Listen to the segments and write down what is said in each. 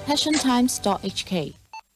passiontimes.hk。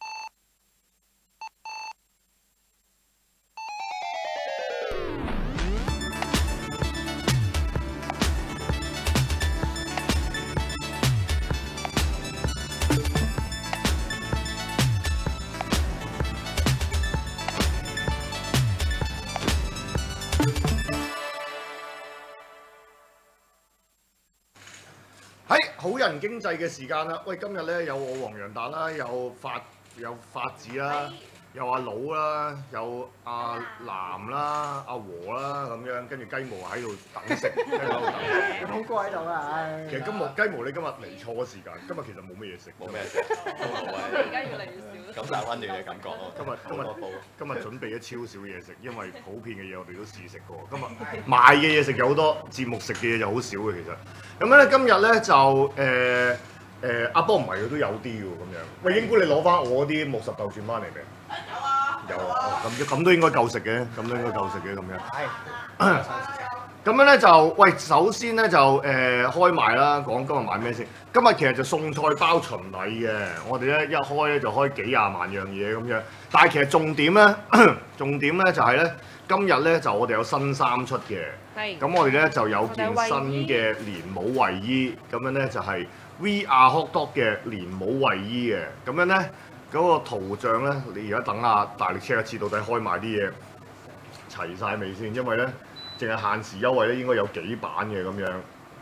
好人經濟嘅時間啦，喂，今日咧有我黃洋達啦，有發子啦，有阿佬啦，有阿藍啦，阿和啦咁樣，跟住雞毛喺度等食，雞毛喺度等。 好過喺度啦， 其實雞毛你今日嚟錯時間，今日其實冇咩嘢食， 冇咩食，都好啊！ 而家越嚟越少。 感受溫暖嘅感覺咯。 今日準備咗超少嘢食，因為普遍嘅嘢我哋都試食過。今日賣嘅嘢食有好多，節目食嘅嘢就好少嘅其實。咁咧今日咧就阿波唔係佢都有啲喎咁樣。喂，英姑你攞翻我啲木十豆串翻嚟未？ 有啊。 有啊，咁都應該夠食嘅，咁都應該夠食嘅咁樣。 係。 咁樣咧就喂，首先咧就開賣啦，講今日買咩先？今日其實就餸菜包巡禮嘅，我哋咧一開咧就開幾廿萬樣嘢咁樣。但係其實重點咧就係咧，今日咧就我哋有新衫出嘅。 係。 咁我哋咧就有件新嘅連帽衞衣，咁樣咧就係 We Are Hot Dog 嘅連帽衞衣嘅。咁樣咧嗰個圖像咧，你而家等下大力 check 一次，到底開賣啲嘢齊晒未先？因為咧淨係限時優惠咧，應該有幾版嘅咁樣。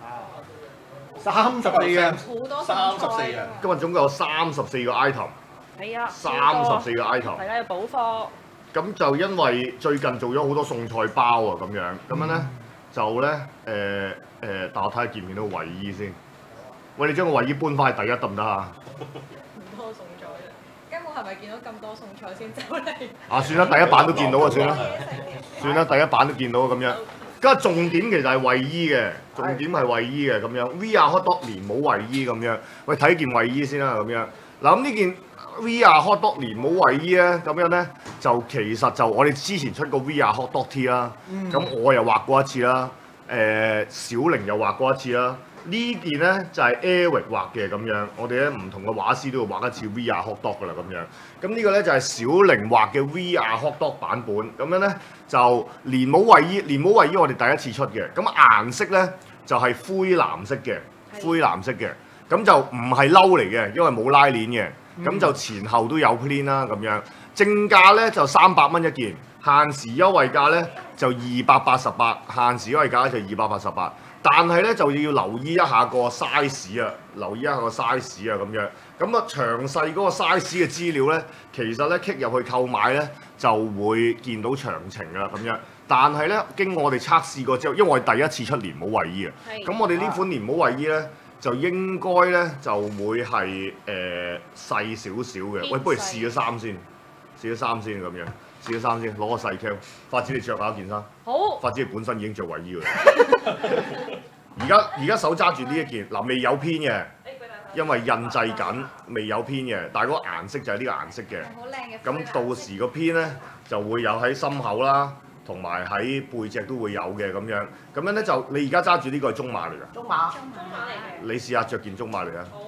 34樣， 好多 34樣。 今日總共有34個 item。 係啊。 34個 item。 係啦，要補貨。 咁就因為最近做咗好多餸菜包啊，咁樣咧就咧但我睇下見唔見到衞衣先。喂，你將個衞衣搬翻去第一得唔得啊？ 唔多餸菜啊！根本係咪見到咁多餸菜先走嚟？ 啊，算啦，第一版都見到啊，算啦，第一版都見到啊，咁樣。咁啊，重點其實係衞衣嘅，重點係衞衣嘅咁樣。We Are Hot Dog 連帽衞衣咁樣。喂，睇件衞衣先啦，咁樣。嗱，咁呢件 We Are Hot Dog 連帽衞衣咧，咁樣咧就其實就我哋之前出過 We Are Hot Dog T 啦，咁我又畫過一次啦，小玲又畫過一次啦。呢件咧就係 Eric 畫嘅咁樣，我哋咧唔同嘅畫師都要畫一次 We Are Hot Dog 噶啦咁樣。咁呢個咧就係小玲畫嘅 We Are Hot Dog 版本，咁樣咧就連帽衞衣，連帽衞衣我哋第一次出嘅，咁顏色咧就係灰藍色嘅，灰藍色嘅，咁就唔係褸嚟嘅，因為冇拉鏈嘅，咁就前後都有 plain 啦咁樣。正價咧就300蚊一件，限時優惠價咧就288，限時優惠價就288。但係咧就要留意一下個 size 啊，留意一下個 size 啊咁樣。咁啊詳細嗰個 size 嘅資料咧，其實咧 click 入去購買咧就會見到詳情㗎啦咁樣。但係咧經我哋測試過之後，因為我哋第一次出連帽衞衣啊，咁我哋呢款連帽衞衣咧就應該咧就會係細少少嘅。喂，不如試咗衫先，試咗衫先咁樣。試咗衫先，攞個細 cam。發子你着下件衫。好。發子你本身已經着衞衣㗎啦。而家手揸住呢一件，嗱未有編嘅，因為印製緊，未有編嘅。但係嗰個顏色就係呢個顏色嘅。 好靚嘅。 咁到時個編咧就會有喺心口啦，同埋喺背脊都會有嘅咁樣。咁樣咧就你而家揸住呢個係中碼嚟㗎。 中碼。 中碼嚟嘅。 你試下着件中碼嚟啊。 好。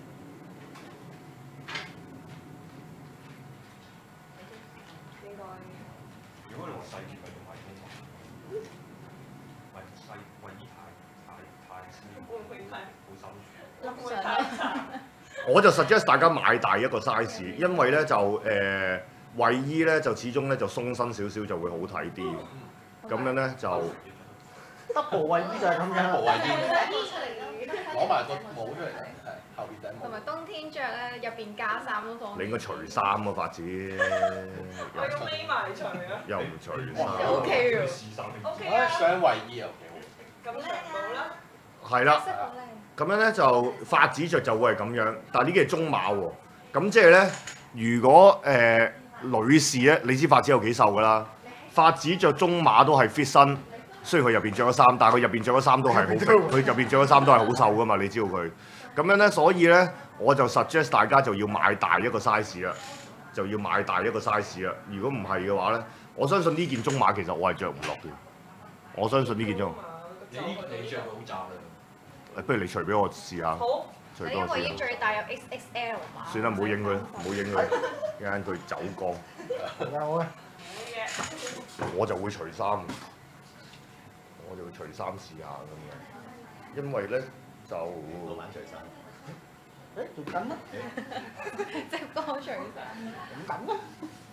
如果你話細件咪用埋中碼，唔係細衞衣太淺， 會唔會太好收住？ 我就 suggest 大家買大一個 size， 因為咧就衞衣咧就始終咧就鬆身少少就會好睇啲。咁樣咧就 double 衞衣就係咁樣。 冇衞衣，攞埋個帽出嚟，係後邊頂帽。 同埋冬天着咧，入邊加衫都方便。 你應該除衫啊，發子。 我要孭埋除啊！ 又唔除衫。 OK 喎試衫。 OK 我啊！ 雙衞衣又幾好。 咁長帽啦。 係啦。 色好靚。 咁樣咧就發子着就會係咁樣，但係呢件係中碼喎。咁即係咧，如果女士咧，你知發子有幾瘦㗎啦？發子着中碼都係 fit 身，雖然佢入邊着咗衫，但係佢入邊着咗衫都係好 fit，佢入邊着咗衫都係好瘦㗎嘛，你知道佢。咁樣咧，所以咧我就 suggest 大家就要買大一個 size 啦，就要買大一個 size 啦。如果唔係嘅話咧，我相信呢件中碼其實我係着唔落嘅。我相信呢件中。 你着好窄啊！ 不如你除俾我試下。 好。 最因為已經多時間。 最大有 XXL 嘛。 算啦，唔好影佢，唔好影佢，一陣佢走光， 有嘅。 我就會除衫，我就會除衫試下咁樣，因為咧就老闆除衫， 誒仲緊咩？ 即係多除衫。 咁緊咩？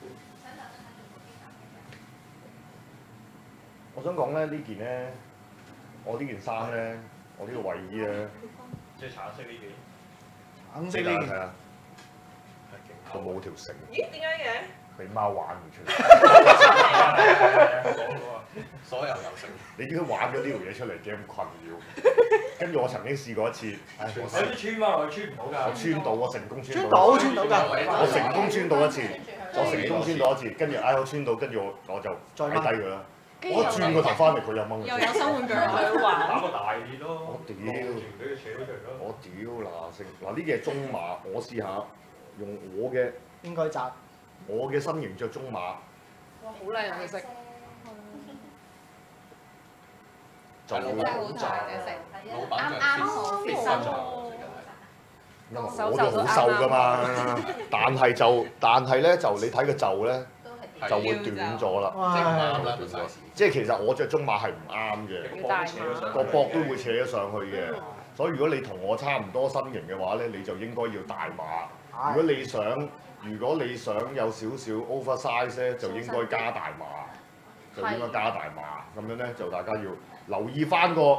我想講咧呢件咧，我呢件衫咧，我呢個衞衣咧， 即係橙色呢件， 橙色呢件。 係啊，佢冇條繩， 咦？點解嘅？ 俾貓玩唔出嚟。 所有有成。 你點解玩咗呢條嘢出嚟嘅咁困擾？跟住我曾經試過一次，唉， 有啲穿嘛，我穿唔到㗎。 我穿到，我成功穿穿到， 到穿到㗎。 我成功穿到一次，我成功穿到一次，跟住唉我穿到，跟住我就擺低佢啦。我一轉個頭翻嚟，佢又掹又有新玩具去打玩。 個大啲咯。 我屌俾佢扯咗出嚟咯。 我屌嗱聲，嗱呢件係中碼，我試下用應該窄。 我嘅身形着中碼， 哇！好靚啊！佢色。 就會真係好好窄。 大隻色。 老闆啱啱好 fit 身喎。 因為我都好瘦噶嘛，但係咧就你睇個袖咧就會短咗啦， 即係唔啱啦短咗個 size。 即係其實我着中碼係唔啱嘅， 要大碼。 個膊都會扯咗上去嘅。所以如果你同我差唔多身形嘅話咧，你就應該要大碼。如果你想有少少 oversize 咧，就應該加大碼，就應該加大碼。咁樣咧就大家要留意翻個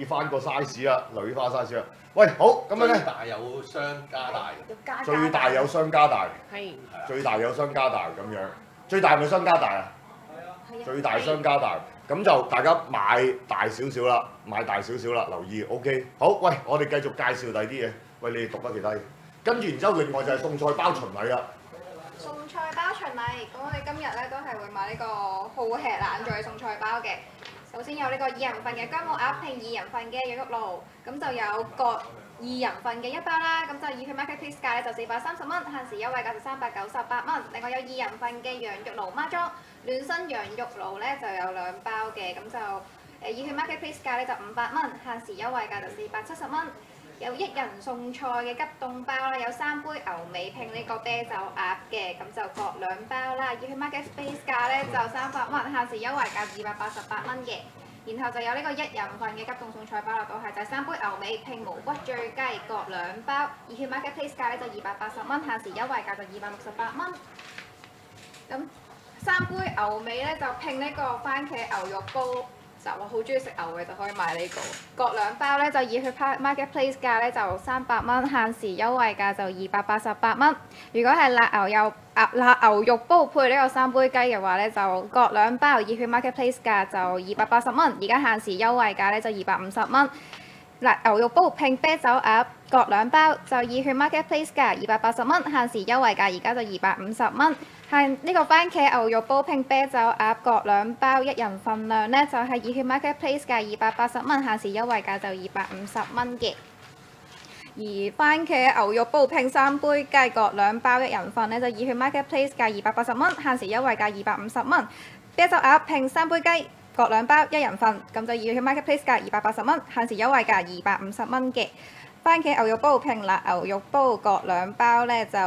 size 啦，留意翻 size 啦。喂，好咁樣咧， 最大有雙加大， 最大有雙加大， 係。 最大有雙加大咁樣，最大係咪雙加大啊？最大雙加大，咁就大家買大少少啦，留意 OK。好，喂，我哋繼續介紹第啲嘢。喂，你哋讀下其他嘢，跟住然之後另外就係餸菜包巡禮啦。 餸菜包巡禮，咁我哋今日咧都係會買呢個好吃懶做嘅餸菜包嘅。首先有呢個2人份嘅姜母鴨拼2人份嘅羊肉爐，咁就有各2人份嘅一包啦，咁就以佢 marketplace 價咧就430蚊，限時優惠價就398蚊。另外有2人份嘅羊肉爐孖裝暖身羊肉爐咧就有2包嘅，咁就以佢 marketplace 價咧就500蚊，限時優惠價就470蚊。有1人餸菜嘅急凍包啦，有3杯牛尾拼呢個啤酒鴨嘅，咁就各2包啦。以佢 marketplace 價咧就300蚊，限時優惠價288蚊嘅。然後就有呢個1人份嘅急凍餸菜包啦，都係就係3杯牛尾拼無骨醉雞各2包，以佢 marketplace 價咧就280蚊，限時優惠價就268蚊。咁3杯牛尾咧就拼呢個番茄牛肉煲。就我好中意食牛嘅就可以買呢個，各2包咧就以佢 marketplace 價咧就300蚊，限時優惠價就288蚊。如果係辣牛肉煲配呢個3杯雞嘅話咧，就各2包以佢 marketplace 價就280蚊，而家限時優惠價咧就250蚊。辣牛肉煲拼啤酒鴨各2包就以佢 marketplace 價280蚊，限時優惠價而家就250蚊。係呢個番茄牛肉煲拼啤酒鴨各2包1人份量呢，就係以佢 marketplace 價280蚊，限時優惠價就250蚊嘅。而番茄牛肉煲拼3杯雞各2包1人份呢，就以佢 marketplace 價280蚊，限時優惠價250蚊。啤酒鴨拼3杯雞各2包1人份，咁就以佢 marketplace 價280蚊，限時優惠價250蚊嘅。番茄牛肉煲拼辣牛肉煲各2包呢，就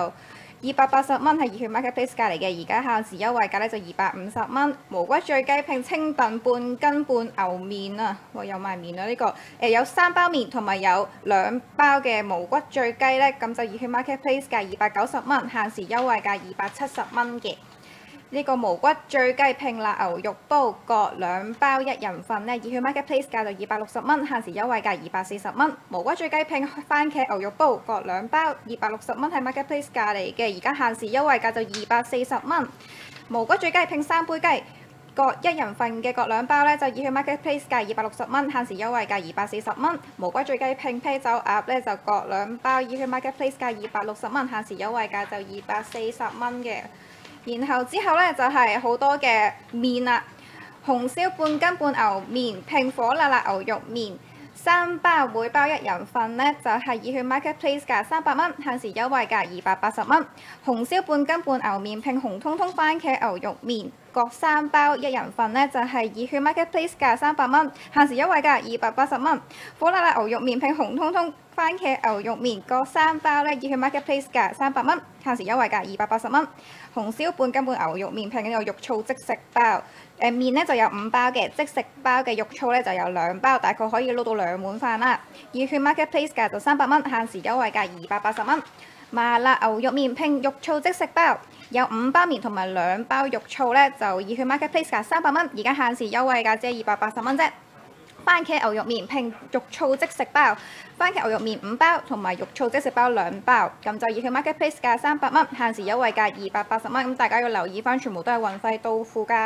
280蚊係以佢 marketplace 價嚟嘅，而家限時優惠價咧就250蚊。無骨醉雞拼清燉半斤半牛麵啊，哇有埋麵啊呢個，有3包麵同埋有2包嘅無骨醉雞咧，咁就以佢 marketplace 價290蚊，限時優惠價270蚊嘅。呢個無骨醉雞拼辣牛肉煲各2包1人份呢，以佢 marketplace 價就260蚊，限時優惠價240蚊。無骨醉雞拼番茄牛肉煲各2包260蚊係 marketplace 價嚟嘅，而家限時優惠價就240蚊。無骨醉雞拼3杯雞各1人份嘅各2包呢，就以佢 marketplace 價260蚊，限時優惠價240蚊。無骨醉雞拼啤酒鴨呢，就各2包以佢 marketplace 價260蚊，限時優惠價就240蚊嘅。然後之後咧就係好多嘅麵啦，紅燒半斤半牛麵拼火辣辣牛肉麵3包，每包1人份呢，就係以佢 marketplace 價300蚊，限時優惠價280蚊。紅燒半斤半牛麵拼紅彤彤番茄牛肉麵各3包1人份呢，就係以佢 marketplace 價300蚊，限時優惠價280蚊。火辣辣牛肉麵拼紅彤彤番茄牛肉麵各3包咧，熱血 Marketplace 價300蚊，限時優惠價280蚊。紅燒半斤半牛肉麵拼緊有肉燥即食包，麵咧就有5包嘅，即食包嘅肉燥咧就有2包，大概可以撈到2碗飯啦。熱血 Marketplace 價就300蚊，限時優惠價280蚊。麻辣牛肉麵拼肉燥即食包，有5包麵同埋2包肉燥咧，就熱血 Marketplace 價300蚊，而家限時優惠價只係280蚊啫。番茄牛肉麵拼肉燥即食包，番茄牛肉麵5包同埋肉燥即食包2包，咁就熱血 Marketplace 價300蚊，限時優惠價280蚊，咁大家要留意翻，全部都係運費到付㗎。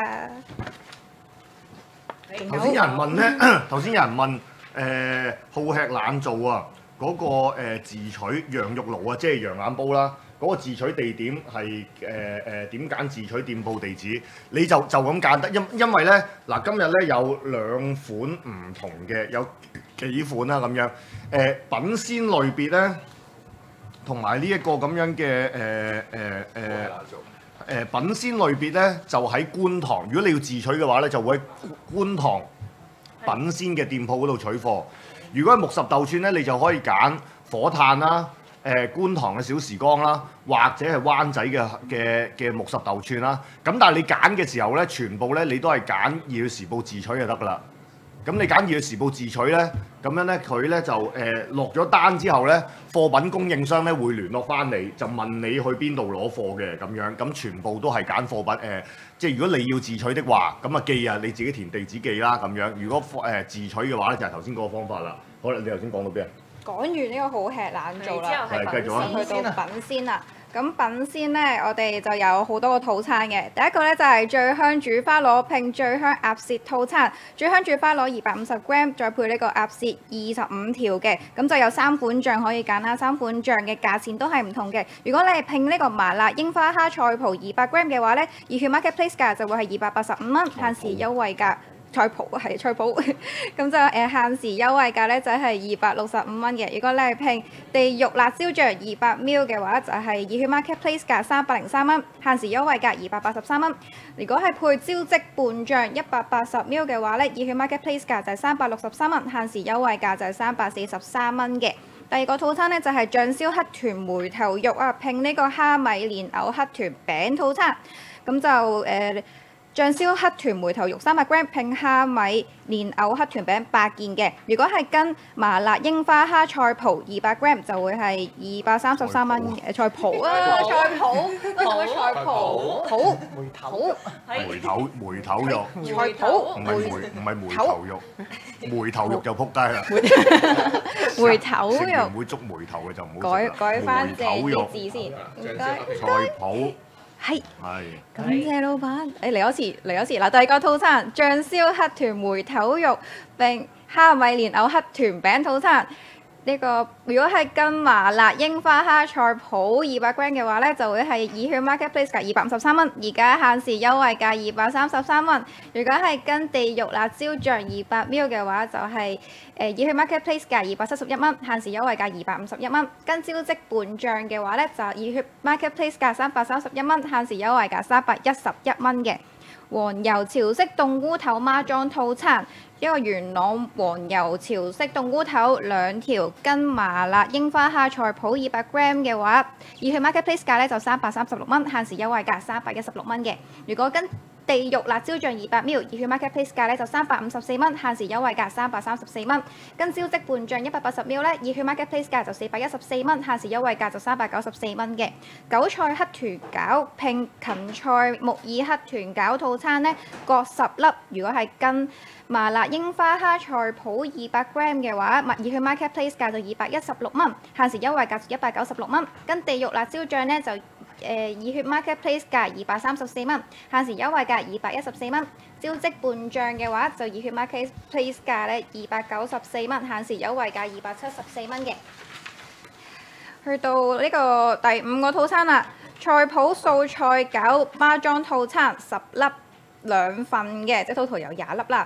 頭先有人問咧，頭先有人問好吃懶做啊，嗰個自取羊肉爐啊，即係羊眼煲啦。嗰個自取地點係點揀自取店鋪地址？你就咁揀得，因為咧嗱，今日咧有2款唔同嘅，有幾款啦咁樣。品鮮類別咧，同埋呢一個咁樣嘅品鮮類別咧，就喺觀塘。如果你要自取嘅話咧，就會喺觀塘品鮮嘅店鋪嗰度取貨。如果係木十豆串咧，你就可以揀火炭啦。觀塘嘅小時光啦，或者係灣仔嘅木十豆串啦，咁但係你揀嘅時候咧，全部咧你都係揀《熱血時報》自取就得㗎啦。咁你揀《熱血時報》自取咧，咁樣咧佢咧就落咗單之後咧，貨品供應商咧會聯絡翻你，就問你去邊度攞貨嘅咁樣，咁全部都係揀貨品即係如果你要自取的話，咁啊寄啊你自己填地址寄啦咁樣。如果自取嘅話咧，就係頭先嗰個方法啦。好啦，你頭先講到邊啊？ 講完呢個好吃懶做啦， 係繼續啊！ 去到品鮮啦。咁品鮮咧，我哋就有好多個套餐嘅。第一個咧就係最香煮花螺拼最香鴨舌套餐，最香煮花螺250g，再配呢個鴨舌25條嘅，咁就有3款醬可以揀啦。3款醬嘅價錢都係唔同嘅。如果你係拼呢個麻辣櫻花蝦菜脯200g嘅話咧，熱血 Marketplace 價就會係285蚊，限時優惠價。菜脯係菜脯，咁就限時優惠價咧就係265蚊嘅。如果你係拼地獄辣椒醬200ml嘅話，就係熱血 Marketplace 價303蚊，限時優惠價283蚊。如果係配招積拌醬180ml嘅話咧，熱血 Marketplace 價就係363蚊，限時優惠價就係343蚊嘅。第二個套餐咧就係醬燒黑豚梅頭肉啊，拼呢個蝦米蓮藕黑豚餅套餐，咁就醬燒黑豚梅頭肉300g，拼蝦米蓮藕黑豚餅8件嘅。如果係跟麻辣櫻花蝦菜脯200g，就會係233蚊嘅菜脯啊！菜脯，嗰度嘅菜脯，脯梅頭， 梅頭肉， 菜脯， 唔係梅頭肉，梅頭肉就撲街啦。 梅頭肉， 食完會捉梅頭嘅就唔好食啦。 改翻正啲字先， 唔該。菜脯。 係，感謝老闆。嚟多次嗱，第二個套餐醬燒黑豚梅頭肉並蝦米蓮藕黑豚餅套餐。呢個如果係跟麻辣櫻花蝦菜脯200g嘅話咧，就會係熱血 Marketplace 價253蚊，而家限時優惠價233蚊。如果係跟地獄辣椒醬200ml嘅話，就係熱血 Marketplace 價271蚊，限時優惠價251蚊。跟招積拌醬嘅話咧，就熱血 Marketplace 價331蚊，限時優惠價311蚊嘅。黃油潮式凍菇頭孖裝套餐，一個元朗黃油潮式凍菇頭2條，跟麻辣櫻花蝦菜脯200g嘅話，熱血 Marketplace 價咧就336蚊，限時優惠價316蚊嘅。如果跟地獄辣椒醬200ml，熱血 Marketplace 價咧就354蚊，限時優惠價334蚊。跟招積拌醬180ml咧，熱血 Marketplace 價就414蚊，限時優惠價就394蚊嘅。韭菜黑豚餃拼芹菜木耳黑豚餃套餐咧，各10粒。如果係跟麻辣櫻花蝦菜脯200g嘅話，熱血 Marketplace 價就216蚊，限時優惠價就196蚊。跟地獄辣椒醬咧就熱血 Marketplace 價234蚊，限時優惠價214蚊。招積拌醬嘅話，就熱血 Marketplace 價咧294蚊，限時優惠價274蚊嘅。去到呢個第5個套餐啦，菜脯素菜餃孖裝套餐10粒2份嘅，即係 total 有20粒啦。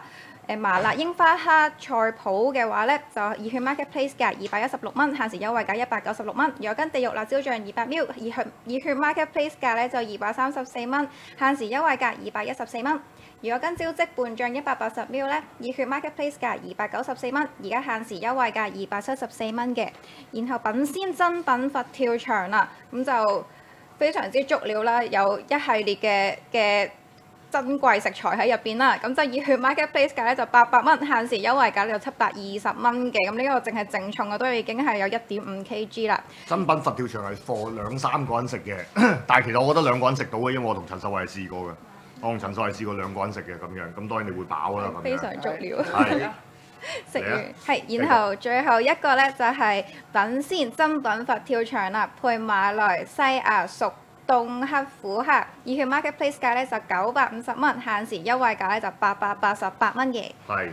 麻辣櫻花蝦菜脯嘅話咧，就熱血 Marketplace 價216蚊，限時優惠價196蚊。如果跟地獄辣椒醬200ml，熱血 Marketplace 價咧就234蚊，限時優惠價214蚊。如果跟招積拌醬180ml咧，熱血 Marketplace 價294蚊，而家限時優惠價274蚊嘅。然後品鮮珍品佛跳牆啦，咁就非常之足料啦，有一系列嘅珍貴食材喺入邊啦，咁就熱血 Marketplace 價咧就800蚊，限時優惠價就720蚊嘅，咁呢個淨係淨重嘅都已經係有1.5 kg 啦。 珍品佛跳牆係貨2-3個人食嘅，但係其實我覺得2個人食到嘅，因為我同陳秀慧係試過嘅，我同陳秀慧試過2個人食嘅咁樣，咁當然你會飽啦咁樣。 非常足料。 係。 食完係，然後最後一個咧就係品鮮珍品佛跳牆啦，配馬來西亞熟凍黑虎蝦，熱血 Marketplace 價咧就950蚊，限時優惠價咧就888蚊嘅。 係。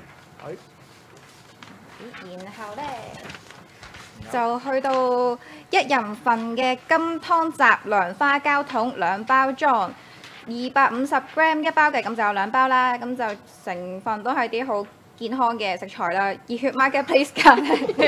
然後咧就去到1人份嘅金湯雜糧花膠桶2包裝，250g 一包嘅，咁就有2包啦，咁就成分都係啲好健康嘅食材啦。熱血 Marketplace 價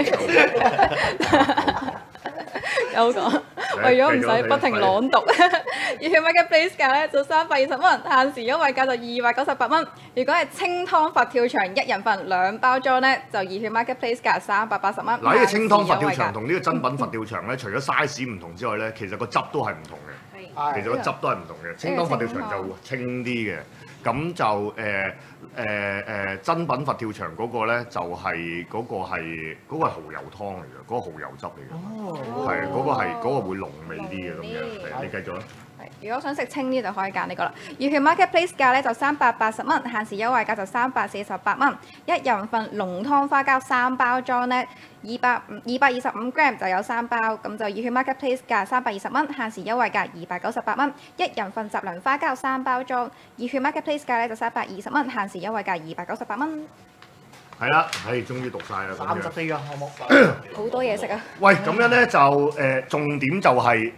有講，為咗唔使不停朗讀，熱血 Marketplace 價咧就320蚊，限時優惠價就298蚊。如果係清湯佛跳牆1人份2包裝咧，就熱血 Marketplace 價380蚊。 嗱，呢個清湯佛跳牆同呢個珍品佛跳牆咧，除咗 size 唔同之外咧，其實個汁都係唔同嘅。其實個汁都係唔同嘅。清湯佛跳牆就清啲嘅。咁就珍品佛跳牆嗰個咧就係嗰個係蠔油湯嚟嘅，嗰個蠔油汁嚟嘅，係嗰個會濃味啲嘅咁樣。你繼續啦。 如果想食清啲就可以揀呢個啦。熱血 Marketplace 價咧就380蚊，限時優惠價就348蚊。1人份濃湯花膠3包裝咧，225g 就有3包，咁就熱血 Marketplace 價320蚊，限時優惠價298蚊。1人份雜糧花膠3包裝，熱血 Marketplace 價咧就320蚊，限時優惠價298蚊。 係啦，終於讀晒啦咁樣。 34個項目， 好多嘢食啊！ 喂，咁樣咧就重點就係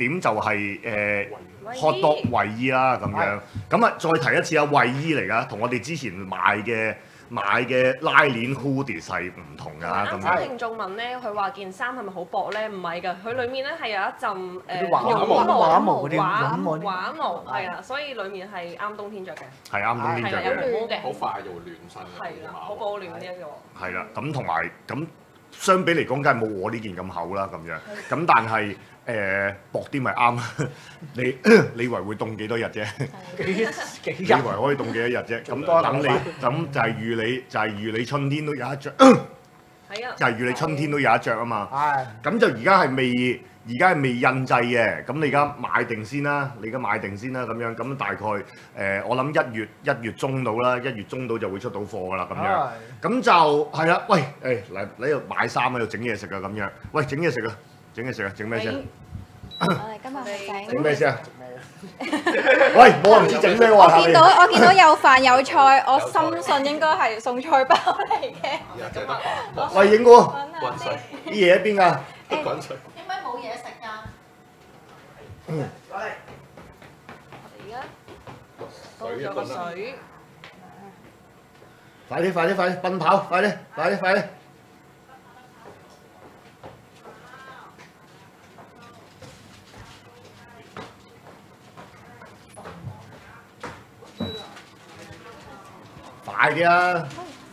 hot dog 衞衣啦咁樣。咁啊，再提一次啊，衞衣嚟㗎，同我哋之前買嘅拉鏈 hoodie 係唔同㗎咁樣。 啱先聽眾問咧，佢話件衫係咪好薄咧？唔係㗎，佢裡面咧係有一陣畫毛畫毛係啊，所以裡面係啱冬天着嘅。 係啱冬天着有嘅。 毛嘅。 好快就會亂身。 係啦，好保暖呢一個。 係啦，咁同埋咁相比嚟講，梗係冇我呢件咁厚啦咁樣。咁但係薄啲咪啱。你以為會凍幾多日啫？你以為可以凍幾多日啫？咁等你咁就係預你春天都有一着。 係啊。 就係預你春天都有一着啊嘛。係。咁就而家係未印製嘅，咁你而家買定先啦，咁樣，咁大概我諗1月中到啦，1月中到就會出到貨㗎啦，咁樣，咁就係啦，喂，嚟喺度買衫喺度整嘢食啊，咁樣，喂，整嘢食啊，整咩先？ 我哋今日整咩先啊？喂，冇人知整咩喎？ 我見到有飯有菜，我深信應該係餸菜包嚟嘅。 喂，影哥， 滾水， 啲嘢喺邊㗎？ 滾水。 點解冇嘢食㗎？ 我哋而家煲咗個水。 快啲，奔跑，快啲！快啲啊！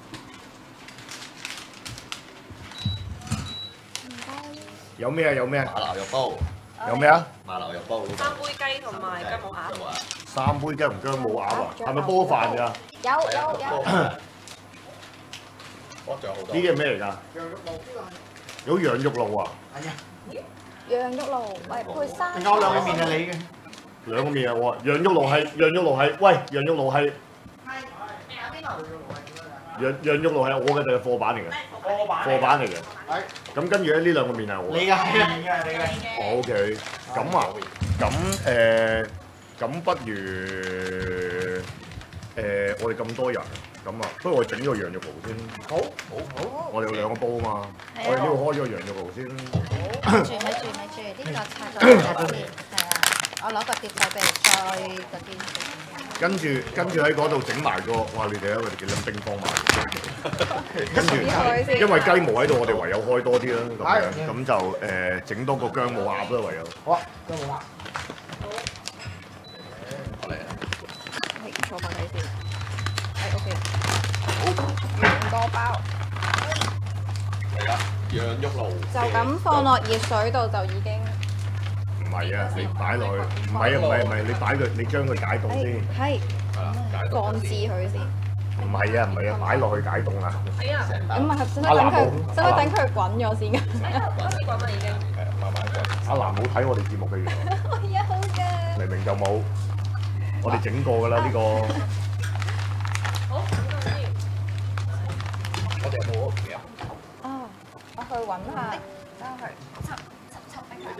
有咩？ 馬騮肉煲。 有咩啊？ 馬騮肉煲。 3杯雞同埋薑母鴨。 3杯雞同薑母鴨啊？係咪煲咗飯㗎？ 有。 我仲有好多。 呢啲係咩嚟㗎？有羊肉爐啊！ 羊肉爐，喂，配生。 有兩個面係你嘅。 兩個面啊！我羊肉爐係，喂，羊肉爐係。羊肉爐係我嘅定係貨版嚟嘅？貨版嚟嘅。係。咁跟住咧，呢兩個面係我。 你嘅係啊，你嘅。 O K，咁啊，咁不如我哋咁多人，咁啊，不如我整咗個羊肉爐先。好。我哋有2個煲啊嘛，我哋呢度開咗個羊肉爐先。 咪住，呢個拆咗先，係啊，我攞個碟仔俾你，再嗰啲。 跟住喺嗰度整埋個，哇！你哋睇佢哋幾撚兵荒馬亂，跟住因為雞毛喺度，我哋唯有開多啲啦，咁就整多個薑母鴨啦，唯有。 好啊，薑母鴨。 嚟啊！ 係坐埋你先。係 OK。好，兩個包。 嚟啦，羊肉爐。 就咁放落熱水度就已經。 唔係啊，你擺落去，唔係，你擺佢，你將佢解凍先。 係。 係啦，解降至佢先。 唔係啊，擺落去解凍啦。 係啊， 咁啊，使唔使等佢滾咗先㗎？ 滾啦已經。 慢慢滾。 阿蘭冇睇我哋節目嘅原來。 有嘅。 明明就冇，我哋整過㗎啦呢個。 好，整到先。 我哋有冇屋企啊？ 啊，我去揾下，等我去輯俾佢。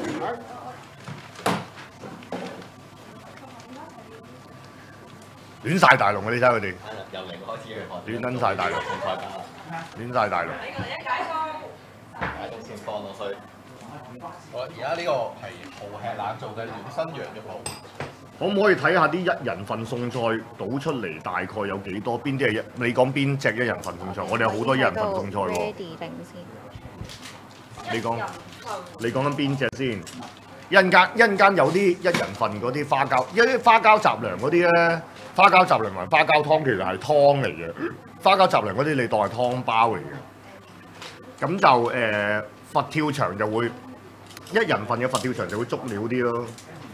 亂晒大龍啊！你睇佢哋。 由零開始去學。 亂撚晒大龍。 送菜包。 亂晒大龍。 解凍先放落去。好啦，而家呢個係好吃懶做嘅暖身羊肉爐。 可唔可以睇下啲一人份餸菜倒出嚟大概有幾多？邊啲係一？你講邊隻一人份餸菜？我哋有好多一人份餸菜喎。 Ready 定先。 你講緊邊隻先？一陣間有啲一人份嗰啲花膠，因為花膠雜糧嗰啲咧，花膠雜糧同埋花膠湯其實係湯嚟嘅。花膠雜糧嗰啲你當係湯包嚟嘅。咁就佛跳牆就會一人份嘅佛跳牆就會足料啲咯。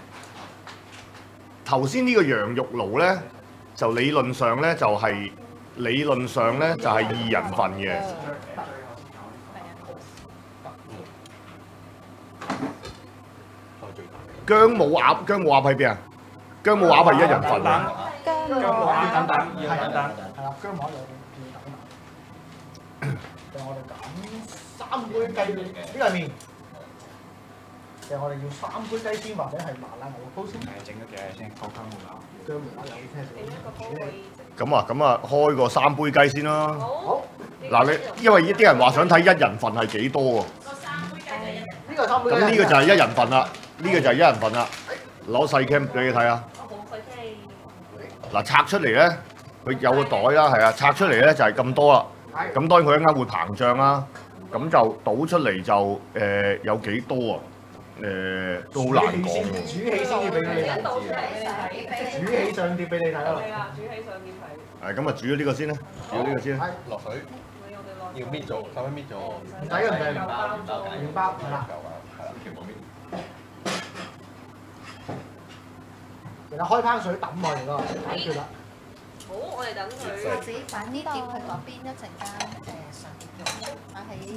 頭先呢個羊肉爐咧，就理論上咧就係2人份嘅。薑母鴨喺邊啊？薑母鴨係一人份啊！ 薑母鴨等等，要等等，係啦，薑母鴨要等等。就我哋揀3杯雞，呢個係麵。就我哋要3杯雞先，或者係麻辣牛肉煲先。整咗嘅先，薑母鴨。薑母鴨有咩事？ 咁啊，開個3杯雞先啦。 好。 嗱，你因為啲人話想睇一人份係幾多喎？ 呢個3杯雞。 咁呢個就係一人份啦。呢個就係一人份啦，攞細 cam 俾你睇下。嗱，拆出嚟咧，佢有個袋啦，係啊，拆出嚟咧就係咁多啦。咁當然佢一陣會膨脹啦，咁就倒出嚟就有幾多啊？都好難講喎。 煮起先至俾你睇。煮起上碟俾你睇啊！ 係啊，煮起上碟睇。 咁啊，煮咗呢個先啦，煮咗呢個先啦。 落水。要搣咗，使唔使搣咗？ 唔使嘅，唔使。麵包係啦。 全部搣。 其實開烹水揼我嚟咯，解決啦。 好，我哋等佢。 或者擺呢碟去嗰邊一陣間上碟用，擺喺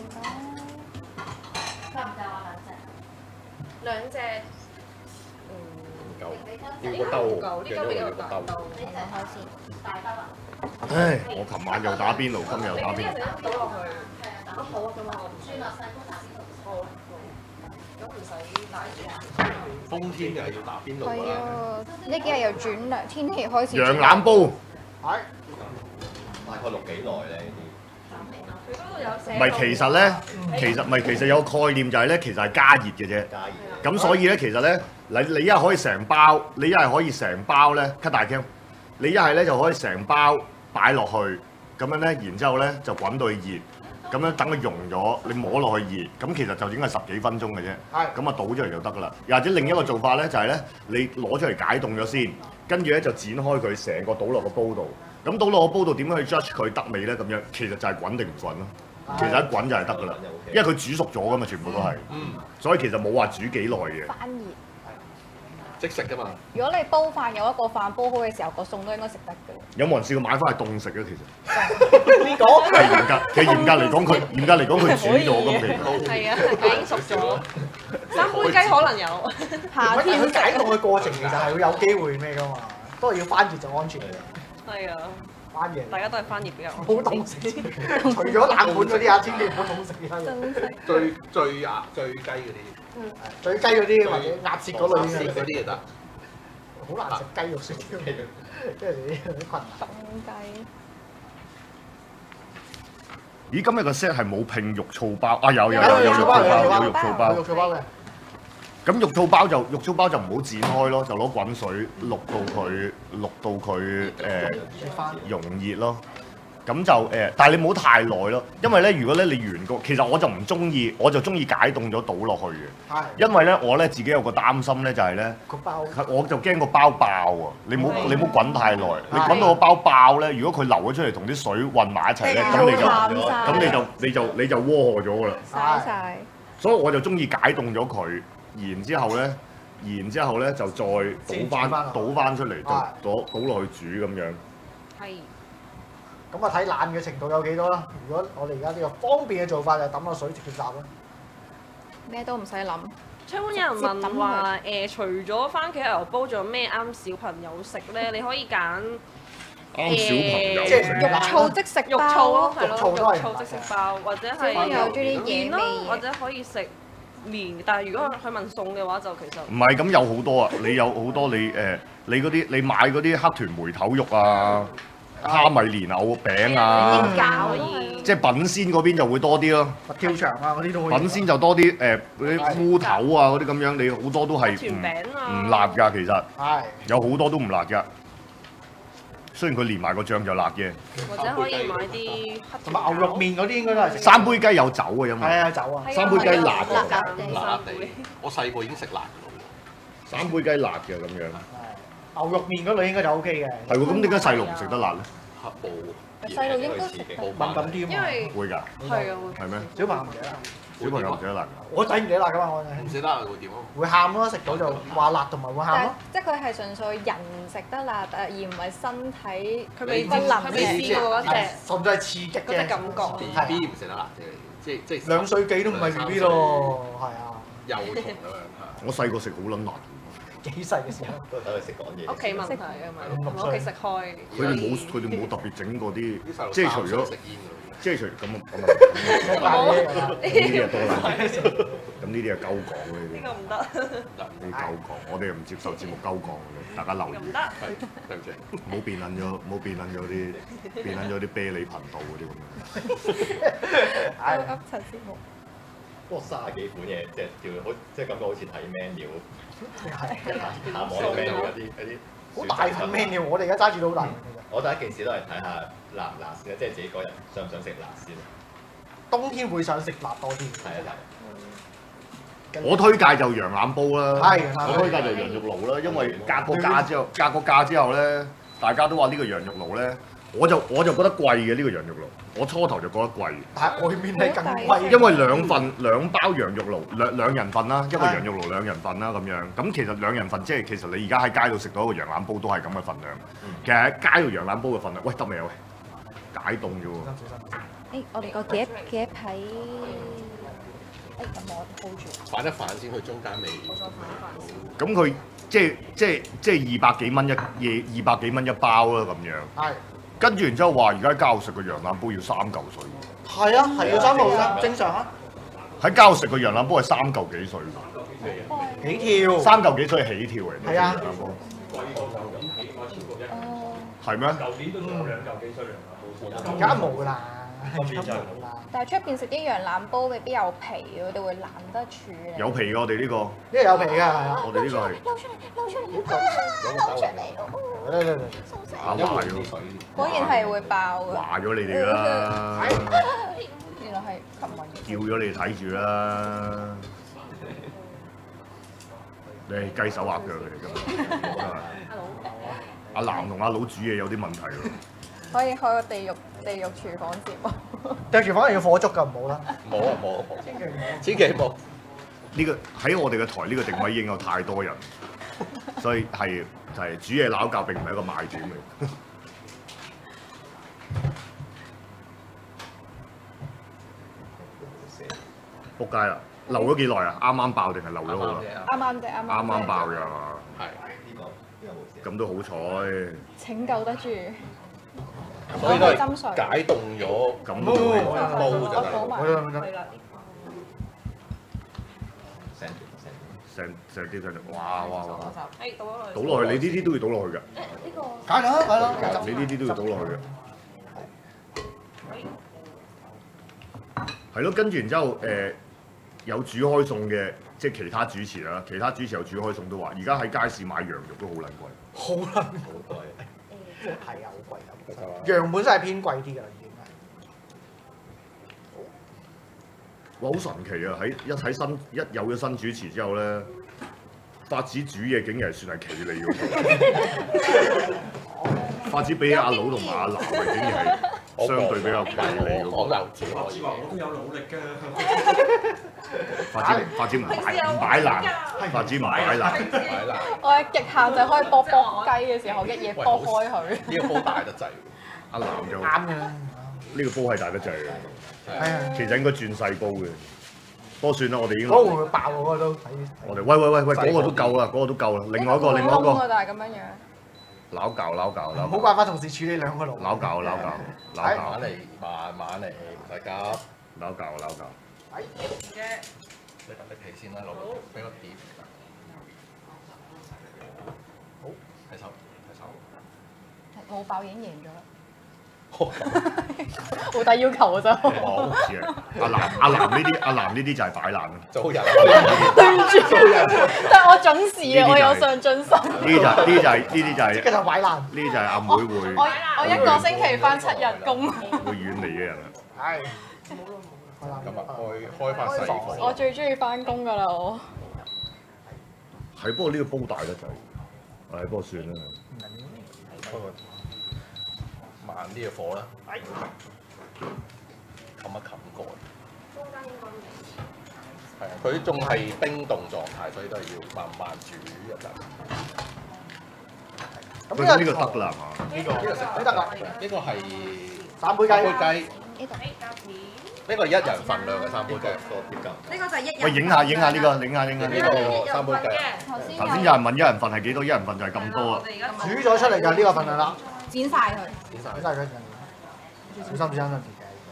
夠唔夠啊兩隻？ 唔夠，要個兜，最多要個兜。 你就開先，大兜啊！ 唉，我琴晚又打邊爐，今日又打邊爐。 倒落去。好啊，咁啊，我轉落細煲打邊爐。 好。咁唔使打住啊！ 冬天就係要打邊爐係㗎啦。 啊，呢幾日又轉涼，天氣開始。 羊腩煲。 係。 大概錄幾耐咧？呢佢嗰度有寫。 唔係，其實有個概念就係咧，其實係加熱嘅啫。 啲加熱。 咁所以咧，其實咧，你一係可以成包，你一係可以成包咧 cut 大 cam，你一係咧就可以成包擺落去，咁樣咧，然之後咧就滾到佢熱，咁樣等佢溶咗，你摸落去熱，咁其實就應該係10幾分鐘嘅啫。 係。 咁啊倒出嚟就得噶啦。又或者另一個做法咧，就係咧，你攞出嚟解凍咗先，跟住咧就剪開佢，成個倒落個煲度。咁倒落個煲度點樣去 judge 佢得味咧？咁樣其實就係滾定唔滾咯。其實一滾就係得噶啦，因為佢煮熟咗噶嘛，全部都係。所以其實冇話煮幾耐嘅。 翻熱。 即食㗎嘛。 如果你煲飯有一個飯煲好嘅時候，個餸都應該食得嘅。 有冇人試過買翻嚟凍食啊？其實呢個係嚴格，其實嚴格嚟講，佢煮咗咁其實。 係啊，已經熟咗。3杯雞可能有。 夏天佢解凍嘅過程其實係會有機會咩㗎嘛，不過要翻熱就安全嘅。 係啊。 翻熱。 大家都係翻熱比較好。 唔好凍食先，除咗冷盤嗰啲啊，千祈唔好凍食啊。 最雞嗰啲。 最雞嗰啲或者鴨舌嗰類嘅。 嗰啲就得。 好難食雞肉雪條，即係你啲困難。 凍雞。 咦，今日個 set 係冇拼肉燥包啊？有肉燥包，有肉燥包嘅。 咁肉燥包就唔好剪開咯，就攞滾水渌到佢溶熱咯。咁就但係你唔好太耐咯，因為咧，如果咧你原個，其實我就唔中意，我就中意解凍咗倒落去嘅。係。因為咧，我咧自己有個擔心咧，就係咧，個包，我就驚個包爆啊！你唔好滾太耐，你滾到個包爆咧，如果佢流咗出嚟同啲水混埋一齊咧，咁你就窩河咗㗎啦。 嘥晒。所以我就中意解凍咗佢，然之後咧就再倒翻出嚟，就倒落去煮咁樣。係。 咁啊睇爛嘅程度有幾多啦？如果我哋而家呢個方便嘅做法就抌落水直接烚啦。 咩都唔使諗。 窗有人問話除咗番茄牛煲，仲有咩啱小朋友食咧？你可以揀小朋友即係肉燥即食肉燥咯，係咯， 肉燥即食包，或者係有啲嘢味， 或者可以食麵。但係如果佢問餸嘅話，就其實唔係咁有好多啊！你有好多你嗰啲你買嗰啲黑豚梅頭肉啊。蝦米蓮藕餅啊，即係品鮮嗰邊就會多啲咯。佛跳牆啊嗰啲都可以。品鮮就多啲嗰啲烏頭啊嗰啲咁樣，你好多都係唔辣㗎，其實。係。有好多都唔辣㗎。雖然佢連埋個醬就辣嘅。 或者可以買啲同埋牛肉麵嗰啲應該都係。 三杯雞有酒啊，因為。係啊，酒啊。 三杯雞辣嘅。 辣地。我細個已經食辣㗎啦喎。 三杯雞辣嘅咁樣。 牛肉麵嗰類應該就 O K 嘅。 係喎，咁點解細路唔食得辣咧？ 黑布。 細路應該食得敏感啲因為會㗎。 係啊。係咩？ 小朋友唔記得辣。 小朋友唔記得辣。 我仔唔記得辣㗎嘛，我唔記得辣會點啊？ 會喊咯，食到就話辣同埋會喊咯。 即係佢係純粹人食得辣，而唔係身體佢未不能未試過嗰隻， 純粹係刺激嘅感覺。 B B 唔食得辣啫，即係 2歲幾都唔係 B B 咯，係啊。 幼童咁樣。 我細個食好撚辣。 幾細嘅時候都等佢食講嘢。 屋企問題啊嘛，屋企食開。 佢哋冇特別整過啲，即係除咗，即係除咁啊咁呢啲係多啦，咁呢啲係鳩講嘅呢啲。 呢個唔得。 你鳩講，我哋又唔接受節目鳩講嘅，大家留意。 唔得。 對唔住。 唔好變撚咗啲啤梨頻道嗰啲咁樣。 噏柒節目。 不過30幾款嘢，即係叫好，即係感覺好似睇 menu。下網啲 menu 嗰啲好大份 menu，我哋而家揸住都好大。 我第一件事都係睇下辣唔辣先，即係自己嗰日想唔想食辣先。 冬天會想食辣多啲。 係啊係。 我推介就羊腩煲啦。 係。 我推介就羊肉爐啦，因為隔個價之後咧，大家都話呢個羊肉爐咧，我就覺得貴嘅呢個羊肉爐。我初頭就覺得貴， 但係外面係更貴。 因為兩包羊肉爐兩人份啦，一個羊肉爐兩人份啦咁樣。咁其實兩人份即係其實你而家喺街度食到一個羊腩煲都係咁嘅份量。其實喺街度羊腩煲嘅份量，喂得未啊喂？解凍啫喎。 誒，我哋個夾喺咁我 hold 住。 反一反先，去中間未。 咁佢即係200幾蚊200幾蚊一包啦咁樣。係。跟住然之後話，而家喺街度食個羊腩煲要3嚿水。係啊，係要3嚿水，正常啊。喺街度食個羊腩煲係3嚿幾水㗎。 起跳。3 嚿幾水起跳嚟。係啊。係咩？ 舊年都仲有2嚿幾水羊腩煲。 而家冇啦。 但係出邊食啲羊腩煲未必有皮，佢哋會懶得處理。 有皮㗎，我哋呢個。 呢個有皮㗎，係啊。 我哋呢個係。 露出嚟！ 嚇壞咗！ 果然係會爆㗎。 話咗你哋啦。 原來係琴日。 叫咗你睇住啦。你係雞手鴨腳嚟㗎。阿男同阿佬煮嘢有啲問題喎。 可以開個地獄廚房節目。 地獄廚房係要火燭㗎，唔好啦。 冇。千祈冇。 呢個喺我哋嘅台呢個定位已經有太多人，所以係煮嘢撈教並唔係一個賣點嚟。仆街啦！漏咗幾耐啊？啱啱爆定係漏咗好耐？啱啱爆㗎嘛？係呢個咁都好彩。拯救得住。所以都係解凍咗，咁煲就係。成啲上嚟，哇！倒落去，你呢啲都要倒落去㗎。呢個。解啦。你呢啲都要倒落去嘅。係咯，跟住然之後有煮開餸嘅， 即係其他主持啦，其他主持又煮開餸都話，而家喺街市買羊肉都好撚貴。 好撚好貴。 係啊，好貴啊！羊本身係偏貴啲㗎啦，已經係。 哇！好神奇啊！一有咗新主持之後咧，發子煮嘢竟然係算係企理嗰個。發子比阿佬同埋阿南係竟然係相對比較企理嗰個。 我留住我知話我都有努力㗎。 發子唔擺爛，發子唔擺爛。 我嘅極限就係可以卜雞嘅時候一嘢卜開佢。 呢個煲大得滯。 阿南就啱嘅。 呢個煲係大得滯嘅。 係啊。 其實應該轉細煲嘅。不過算啦，我哋已經。 嗰個會唔會爆嗰個都睇。 我哋喂，嗰個都夠啦，嗰個都夠啦。另外一個。 但係咁樣樣。 撈教。 冇辦法同時處理兩個爐。 撈教。 慢慢嚟，大家撈教。 你揼啲皮先啦，攞俾個碟。好，睇手。 冇爆已經贏咗啦。 好低要求啊真係。 好似啊，阿南呢啲就係擺爛啦。 做人。 對唔住，但係我總是啊，我有上進心。 呢啲就係。 即係就擺爛。 呢啲就係阿妹會。 我一個星期翻7日工。 會遠離嘅人啊。 係。 今日開翻細房。 我最中意翻工㗎啦我。 係，不過呢個煲大得滯。不過算啦。 慢啲嘅火啦，冚一冚蓋。係啊，佢仲係冰凍狀態，所以都係要慢慢煮一陣。 咁呢個得啦係嘛？ 呢個得啦。 呢個係 3杯雞。 呢個係1人份量嘅3杯雞，個碟㗎。 呢個就係1人。 喂，影下呢個。 呢個3杯雞。 頭先有人問1人份係幾多？1人份就係咁多啊。 煮咗出嚟㗎呢個份量啦。 剪晒佢。 小心啲嘅。係啦，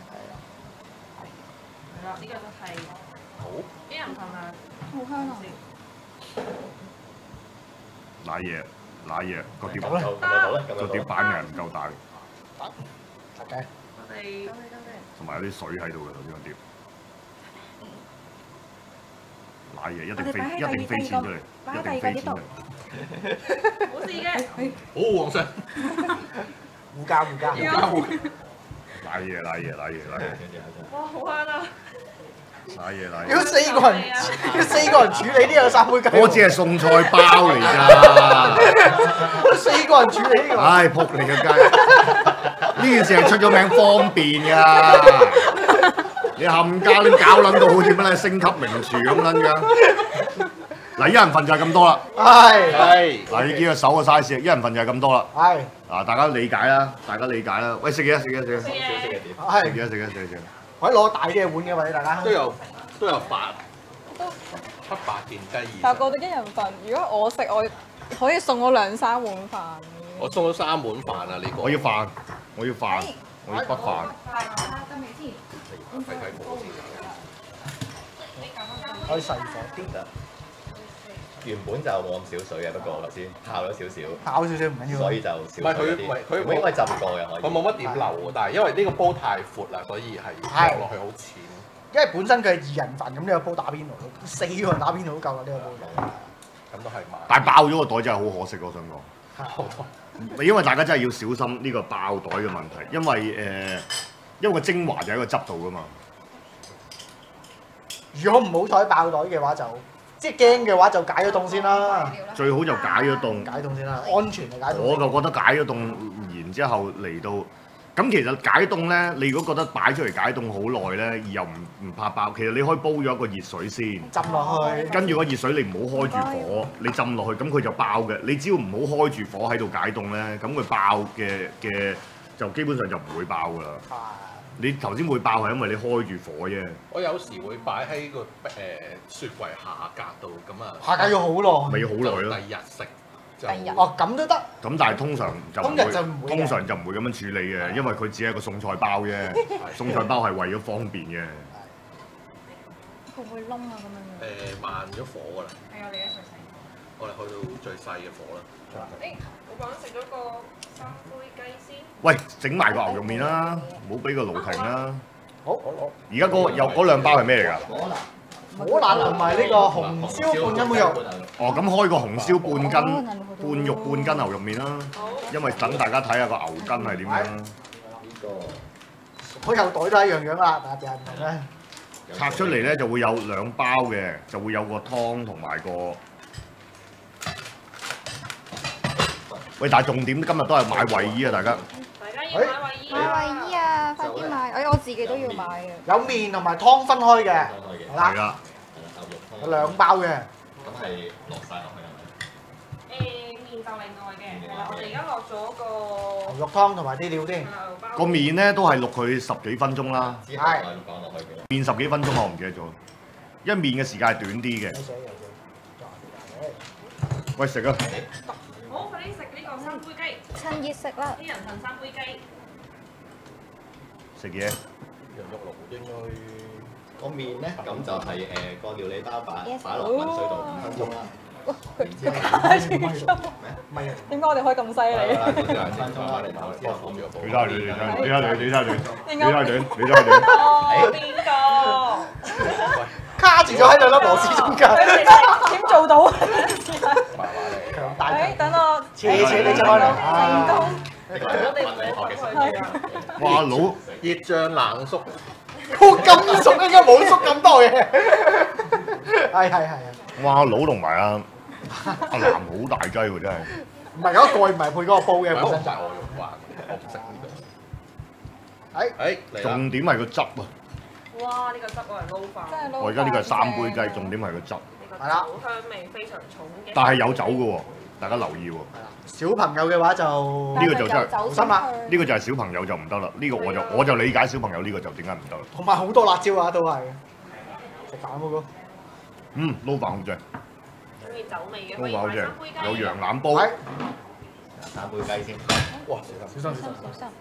呢個就係好。 1人份量。 好香啊！ 瀨嘢，個碟板嘅唔夠大。 OK。 我哋同埋有啲水喺度嘅頭先個碟。瀨嘢一定飛濺出嚟，一定飛濺出嚟。 冇事嘅。 好黃色。 護駕。 瀨嘢。 哇，好香啊！ 瀨嘢。 要4個人處理呢個3杯雞。 我只係餸菜包嚟咋。 4個人處理呢個。 唉，仆你個街！呢件事係出咗名方便㗎。你冚家都搞撚到好似乜咧升級名廚咁撚㗎。嗱，1人份就係咁多啦。 係。 嗱，你見個手個 size，1人份就係咁多啦。 係。 嗱，大家理解啦。喂，食嘢。 係。 食。 可以攞大啲嘅碗嘅或者大家。 都有7、8件雞耳。 但係過到1人份，如果我食，我可以送我2、3碗飯。 我送咗3碗飯啊！呢個。 我要飯，我要筆飯。 可以細火啲。 原本就冇咁少水嘅，不過頭先泡咗少少， 唔緊要。 所以就少咗啲。佢應該浸過嘅可以。 佢冇乜點流，但係因為呢個煲太闊啦，所以係落落去好淺。 因為本身佢係2人份，咁呢個煲打邊爐，4個人打邊爐都夠啦呢個煲。 咁都係慢。 但係爆咗個袋真係好可惜，我想講。因為大家真係要小心呢個爆袋嘅問題，因為個精華就喺個汁度㗎嘛。 如果唔好彩爆袋嘅話，就即係驚嘅話就解咗凍先啦。 最好就解咗凍。 解凍先啦，安全就解凍。 我就覺得解咗凍，然之後嚟到。咁其實解凍咧，你如果覺得擺出嚟解凍好耐咧，而又唔怕爆，其實你可以煲咗一個熱水先， 浸落去。 跟住個熱水你唔好開住火，你浸落去，咁佢就爆嘅。你只要唔好開住火喺度解凍咧，咁佢爆嘅就基本上就唔會爆噶啦。你頭先會爆係因為你開住火啫。 我有時會擺喺個雪櫃下格度咁啊。 下格要好耐。 咪要好耐咯。 第二日食。 哦，咁都得。 咁但係通常就唔會咁樣處理嘅，因為佢只係一個餸菜包啫。餸菜包係為咗方便嘅。 會唔會燶啊咁樣？ 慢咗火㗎啦。 係啊，你一齊食。 我哋去到最細嘅火啦。 我講食咗個3杯雞先。 喂，整埋個牛肉麵啦，唔好俾個爐停啦。 好。 而家嗰2包係咩嚟㗎？ 火腩同埋呢個紅燒半斤肉。 哦，咁開個紅燒半斤、半肉半斤牛肉麵啦，因為等大家睇下個牛筋係點樣。呢所有袋都係一樣樣啦，但係唔同咧。 拆出嚟咧就會有2包嘅，就會有個湯同埋個。喂，但係重點今日都係買衞衣啊，大家。 大家要買衞衣買衞衣啊！快啲買！我自己都要買啊。 有麵同埋湯分開嘅，係啦， 係啦， 有2包嘅。 咁係落晒落去係咪？ 麵就另外嘅，係啦，我哋而家落咗個牛肉湯同埋啲料先。 個麵咧都係淥佢10幾分鐘啦。 之後再講落去嘅。 麵10幾分鐘我唔記得咗，因為麵嘅時間係短啲嘅。喂，食啊！ 好，快啲食呢個3杯雞。 趁熱食啦！ 啲人份3杯雞。 食嘢。 羊肉爐應該個麵咧，咁就係個料理包擺落滾水度5分鐘啦。 加住咗。點解我哋可以咁犀利？ 2分鐘啦，你睇你睇你，你睇你，你睇你，你點解？ 睇你，你睇你。 哦，邊個？ 卡住咗喺兩粒螺絲中間。 點做到啊？ 強大。 誒，等我斜你隻開嚟。 成功。 哇佬， 熱醬冷縮， 咁熟應該冇縮咁多嘅。係。 哇佬同埋阿南好大雞喎，真係。 唔係嗰個蓋唔係配嗰個煲嘅本身。 我用慣，我唔識呢個。 係。 嚟啦！ 重點係個汁啊！ 哇！呢個汁我係撈飯。 真係撈飯。 我而家呢個係3杯雞，重點係個汁。 係啦。 酒香味非常重嘅。 但係有酒嘅喎，大家留意喎。 小朋友嘅話就呢個就真係好心啦。 呢個就係小朋友就唔得啦。呢個我就理解小朋友呢個就點解唔得啦。 同埋好多辣椒啊，都係。食飯嗰個。 撈飯好正。 中意酒味嘅， 撈飯好正，有羊。 羊腩煲。 3杯雞先。 哇！ 小心。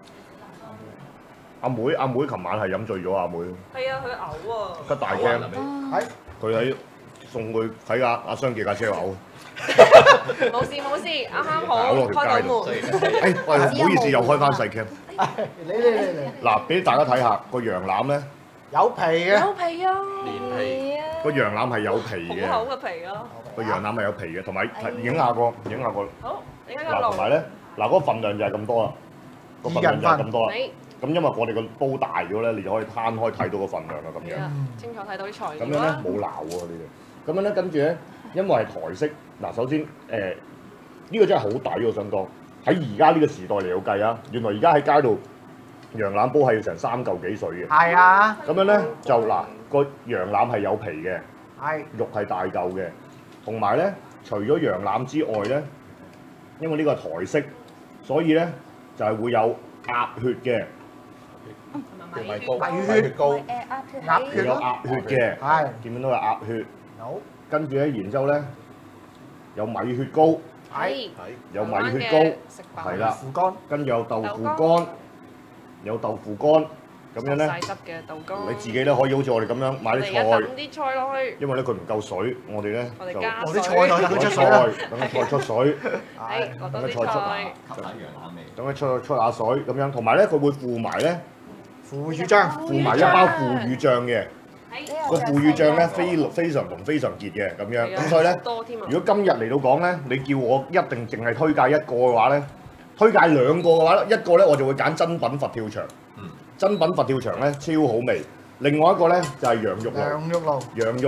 阿妹琴晚係飲醉咗，阿妹。 係啊，佢嘔啊！ 得大驚。 係。 佢喺送佢睇阿雙傑架車嘔。 冇事，啱啱好搞落條開到街度。 門。 喂，唔好意思，又開翻細 cam。 嚟。 嗱，俾大家睇下個羊腩咧。 有皮嘅。 有皮啊！ 連皮。 個羊腩係有皮嘅。 好厚嘅皮咯。 個羊腩係有皮嘅，同埋影下個。 好，你睇個嗱，同埋咧，嗱嗰個份量就係咁多啦。個份量就係咁多啦。咁因為我哋個煲大咗咧，你就可以攤開睇到個份量啦，咁樣。 清楚睇到啲材料。 咁樣咧冇鬧喎呢啲。咁樣咧跟住咧，因為係台式，嗱首先呢個真係好抵我想講。喺而家呢個時代嚟到計啊，原來而家喺街度羊腩煲係要成3嚿幾水嘅。 係啊。 咁樣咧就嗱個羊腩係有皮嘅， 係肉係大嚿嘅，同埋咧除咗羊腩之外咧，因為呢個係台式，所以咧就係會有鴨血嘅。 米血糕， 鴨血有鴨血嘅， 係見唔見到有鴨血？ 有。 跟住咧，然之後咧有米血糕， 係有米血糕，係啦， 腐乾， 跟住有豆腐乾，有豆腐乾，咁樣咧， 晒汁嘅豆乾。 你自己咧可以好似我哋咁樣買啲菜， 抌啲菜落去。 因為咧佢唔夠水，我哋咧就加攞啲菜落去等佢出水啦， 等個菜出水， 落多啲菜， 吸下羊腩味。 等佢出下水咁樣，同埋咧佢會附埋咧。 腐乳醬， 附埋一包腐乳醬嘅，個腐乳醬咧非常濃非常傑嘅咁樣，咁所以咧，如果今日嚟到講咧，你叫我一定淨係推介一個嘅話咧，推介2個嘅話，一個咧我就會揀珍品佛跳牆，珍品佛跳牆咧超好味，另外一個咧就係羊肉爐，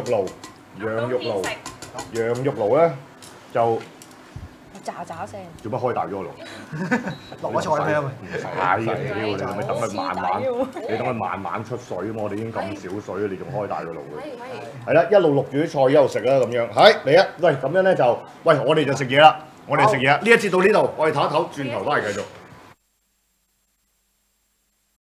羊肉爐咧就。 喳聲， 做乜開大咗個爐？ 落咗菜咩啊？ 唔使嘅，你咪等佢慢慢，你等佢慢慢出水啊嘛！我哋已經咁少水，你仲開大個爐嘅？係啦，一路錄住啲菜一路食啦咁樣。係嚟啊！喂，咁樣咧就，喂，我哋就食嘢啦，呢一節到呢度，我哋唞一唞，轉頭翻嚟繼續。